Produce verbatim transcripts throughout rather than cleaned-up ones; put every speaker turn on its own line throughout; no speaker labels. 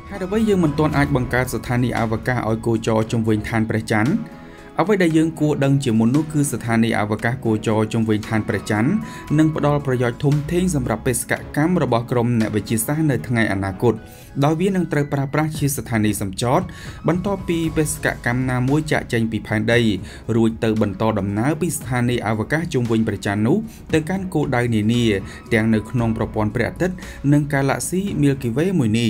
ហើយអ្វីយើងមិនទាន់អាចបង្កើតស្ថានីយ៍អវកាសឲ្យគោចរជុំវិញឋានព្រះច័ន្ទអ្វីដែលយើងគួរដឹងជាមុននោះគឺស្ថានីយ៍អវកាសគោចរជុំវិញឋានព្រះច័ន្ទនឹងផ្ដល់ប្រយោជន៍ធំធេងសម្រាប់បេសកកម្មរបស់ក្រុមអ្នកវិទ្យាសាស្ត្រនៅថ្ងៃអនាគតដោយវានឹងត្រូវប្រើប្រាស់ជាស្ថានីយ៍សម្ចតបន្ទាប់ពីបេសកកម្មណាមួយចាក់ចេញពីផែនដីរួចទៅបន្តដំណើរពីស្ថានីយ៍អវកាសជុំវិញព្រះច័ន្ទនោះទៅកាន់គោលដៅនានាទាំងនៅក្នុងប្រព័ន្ធព្រះអាទិត្យនិងកាឡាក់ស៊ី Milky Way មួយនេះ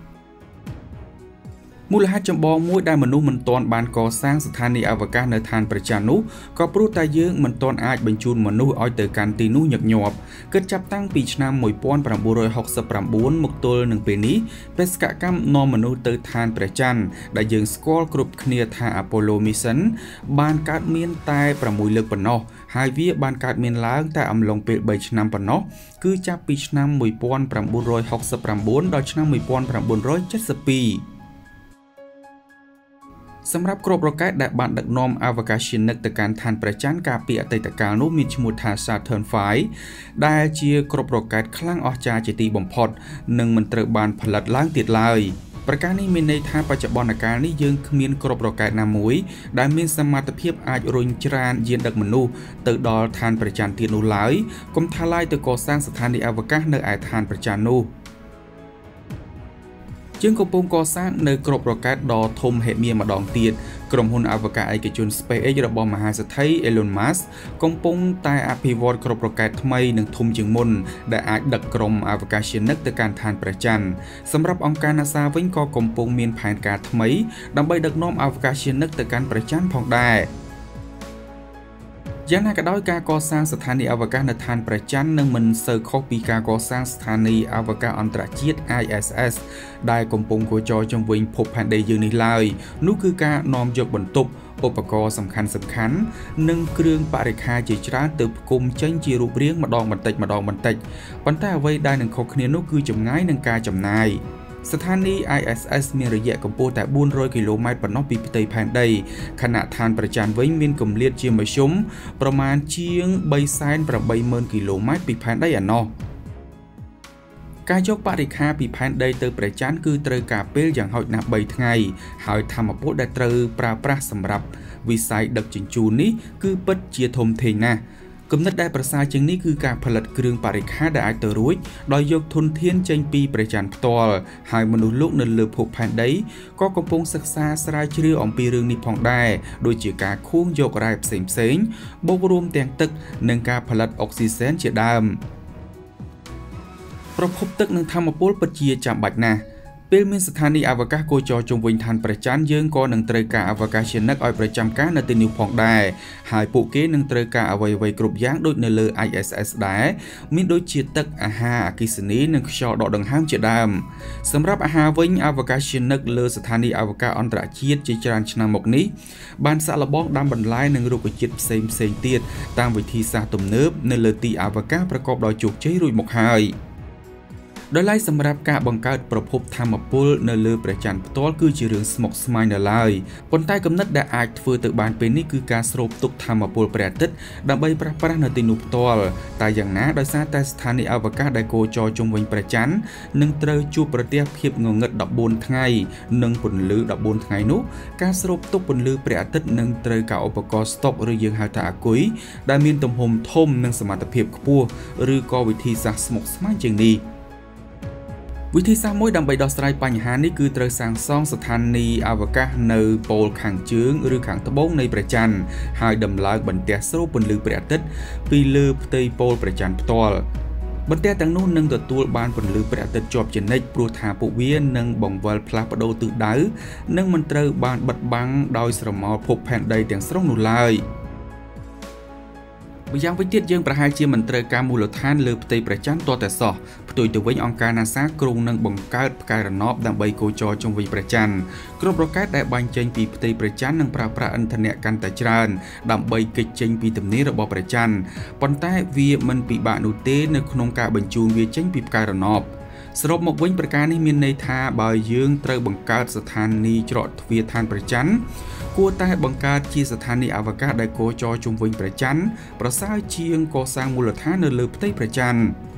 មូលហេតុចម្បងមួយដែលមនុស្សមិនទាន់បានកសាងស្ថានីយ៍អវកាសនៅឋានព្រះច័ន្ទនោះក៏ព្រោះតែយើងមិនទាន់អាចបញ្ជូនមនុស្សឲ្យទៅកាន់ទីនោះញឹកញាប់គិតចាប់តាំងពីឆ្នាំmột nghìn chín trăm sáu mươi chínមកទល់នឹងពេលនេះបេសកកម្មនាំមនុស្សទៅឋានព្រះច័ន្ទដែលយើងស្គាល់គ្រប់គ្នាថា Apollo Mission បានកើតមានតែប្រាំមួយលើកប៉ុណ្ណោះហើយវាបានកើតមានឡើងតែអំឡុងពេលបីឆ្នាំប៉ុណ្ណោះគឺចាប់ពីឆ្នាំmột nghìn chín trăm sáu mươi chínដល់ឆ្នាំmột nghìn chín trăm bảy mươi haiសម្រាប់គ្រាប់រ៉ុកែតដែលបានដឹកនាំអវកាសយានិកទៅកាន់ឋានព្រះច័ន្ទកាលពីអតីតកាលនោះមានឈ្មោះថា Saturn ហ្វាយ ដែលជាគ្រាប់រ៉ុកែតខ្លាំងអស្ចារ្យជាទីបំផុតនិងមិនត្រូវបានផលិតឡើងទៀតឡើយប្រការនេះមានន័យថាបច្ចុប្បន្នកាលនេះយើងគ្មានគ្រាប់រ៉ុកែតណាមួយដែលមានសមត្ថភាពអាចរុញច្រានយានដឹកមនុស្សទៅដល់ឋានព្រះច័ន្ទទៀតនោះឡើយកុំថាឡើយទៅកសាងស្ថានីយ៍អវកាសនៅឯឋានព្រះច័ន្ទនោះជាងកំពុងកសាងនៅគ្រាប់រ៉ុកែតដ៏ធំហិមាម្ដងទៀតក្រុមហ៊ុនអវកាសឯកជន Space Edu របស់មហាសេដ្ឋី Elon Musk កំពុងតែអភិវឌ្ឍគ្រាប់រ៉ុកែតថ្មីនិងធំជាងមុនដែលអាចដឹកក្រុមអវកាសយានិកទៅកាន់ឋានព្រះច័ន្ទសម្រាប់អង្គការ NASA វិញក៏កំពុងមានផែនការថ្មីដើម្បីដឹកនាំអវកាសយានិកទៅកាន់ព្រះច័ន្ទផងដែរយ៉ាងណាក៏ដោយការកសាងស្ថានីយ៍អវកាសនៅឋានព្រះច័ន្ទនឹងមិនសូវខុសពីការកសាងស្ថានីយ៍អវកាសអន្តរជាតិ I S S ដែលកំពុងគោចរជុំវិញភពផែនដីយើងនេះឡើយនោះគឺការនាំយកបន្ទប់ឧបករណ៍សំខាន់សំខាន់និងគ្រឿងបរិក្ខារជាច្រើនទៅផ្គុំចេញជារូបរាងម្ដងបន្តិចម្ដងបន្តិចប៉ុន្តែអ្វីដែលនឹងខុសគ្នានោះគឺចម្ងាយនិងការចំណាយស្ថានីយ៍ I S S មានរយៈកម្ពស់តែបួនរយគីឡូម៉ែត្រប៉ុណ្ណោះពីផ្ទៃផែនដីខណៈឋានព្រះច័ន្ទវិញមានគម្លាតជាមធ្យមប្រមាណជាងបីសែនប្រាំបីម៉ឺនគីឡូម៉ែត្រពីផែនដីឯណោះការយកបរិក្ខារពីផែនដីទៅព្រះច័ន្ទគឺត្រូវការពេលយ៉ាងហោចណាស់បីថ្ងៃហើយថាមពលដែលត្រូវប្រើប្រាស់សម្រាប់វិស័យដឹកជញ្ជូននេះគឺពិតជាធំធេងណាស់គំនិតដែលប្រសើរជាងនេះគឺការផលិតគ្រឿងបរិក្ខារដែលអាចទៅរួចដោយយកធនធានចេញពីព្រះច័ន្ទផ្ទាល់ហើយមនុស្សលោកនៅលើភពផែនដីក៏កំពុងសិក្សាស្រាវជ្រាវអំពីរឿងនេះផងដែរដូចជាការខួងយករ៉ែផ្សេងផ្សេងបូករួមទាំងទឹកនិងការផលិតអុកស៊ីសែនជាដើមប្រភពទឹកនិងថាមពលពិតជាចាំបាច់ណាស់ពេលមានស្ថានីយ៍អវកាសគោចរជុំវិញឋានព្រះច័ន្ទយើងក៏នឹងត្រូវការអវកាសយានិកឲ្យប្រចាំការនៅទីនោះផងដែរហើយពួកគេនឹងត្រូវការអ្វីៗគ្រប់យ៉ាងដូចនៅលើ I S S ដែរមានដូចជាទឹកអាហារអគ្គិសនីនិងខ្យល់ដកដង្ហើមជាដើមសម្រាប់អាហារវិញអវកាសយានិកលើស្ថានីយ៍អវកាសអន្តរជាតិជាច្រើនឆ្នាំមកនេះបានសាកល្បងដាំបន្លែនិងរុក្ខជាតិផ្សេងផ្សេងទៀតតាមវិធីសាស្ត្រទំនើបនៅលើទីអវកាសប្រកបដោយជោគជ័យរួចមកហើយដោយឡែកសម្រាប់ការបង្កើតប្រភពថាមពលនៅលើព្រះច័ន្ទផ្ទាល់គឺជារឿងស្មុគស្មាញនៅឡើយប៉ុន្តែគំនិតដែលអាចធ្វើទៅបានពេលនេះគឺការស្រូបទុកថាមពលព្រះអាទិត្យដើម្បីប្រើប្រាស់នៅទីនោះផ្ទាល់តែយ៉ាងណាដោយសារតែស្ថានីយ៍អវកាសដែលគោចរជុំវិញព្រះច័ន្ទនឹងត្រូវជួបប្រទះភាពងងឹតដប់បួនថ្ងៃនិងពន្លឺដប់បួនថ្ងៃនោះការស្រូបទុកពន្លឺព្រះអាទិត្យនឹងត្រូវការឧបករណ៍ស្តុកឬយើងហៅថាអាគុយដែលមានទំហំធំនិងសមត្ថភាពខ្ពស់ឬក៏វិធីសាស្ត្រស្មុគស្មាញជាងនេះវិធីសាស្ត្រមួយដើម្បីដោះស្រាយបញ្ហានេះគឺត្រូវសាងសង់ស្ថានីយ៍អវកាសនៅប៉ូលខាងជើងឬខាងត្បូងនៃព្រះច័ន្ទហើយដំឡើងបន្ទះស្រូបពន្លឺព្រះអាទិត្យពីលើផ្ទៃប៉ូលព្រះច័ន្ទផ្ទាល់បន្ទះទាំងនោះនឹងទទួលបានពន្លឺព្រះអាទិត្យជាប់ជានិច្ចព្រោះថាពួកវានឹងបង្វិលផ្លាស់ប្ដូរទិសដៅនិងមិនត្រូវបានបិទបាំងដោយស្រមោលភពផែនដីទាំងស្រុងនោះឡើយម្យ៉ាងវិញទៀតយើងប្រហែលជាមិនត្រូវការមូលដ្ឋានលើផ្ទៃព្រះច័ន្ទទាល់តែសោះផ្ទុយទៅវិញអង្គការ NASA គ្រោងនឹងបង្កើតផ្កាយរណបដើម្បីគោចរជុំវិញព្រះច័ន្ទគ្រប់រ៉ុកែតដែលបាញ់ចេញពីផ្ទៃព្រះច័ន្ទនឹងប្រើប្រាស់ឥន្ធនៈកាន់តែច្រើនដើម្បីគេចចេញពីទំនាបរបស់ព្រះច័ន្ទប៉ុន្តែវាមិនពិបាកនោះទេនៅក្នុងការបញ្ជូនវាចេញពីផ្កាយរណបសរុបមកវិញប្រការនេះមានន័យថាបើយើងត្រូវបង្កើតស្ថានីយ៍ច្រកទ្វារឋានព្រះច័ន្ទគួរតែបង្កើតជាស្ថានីយ៍អវកាសដែលគោចរជុំវិញព្រះច័ន្ទប្រសើរជាងកសាងមូលដ្ឋាននៅលើផ្ទៃព្រះច័ន្ទ